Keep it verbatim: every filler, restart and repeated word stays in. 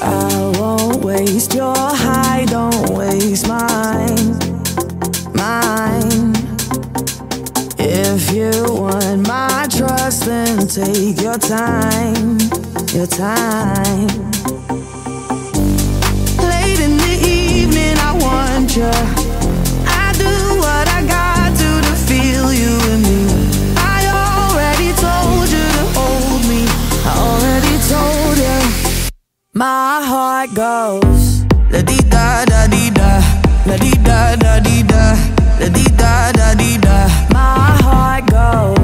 I won't waste your high, don't waste mine, mine. If you want my trust, then take your time, your time. Late in the evening, I want you. I do what I got to to feel you and me. I already told you to hold me. I already told you. My heart goes la di da da di da, la di da da di da, la di da da di da. My heart goes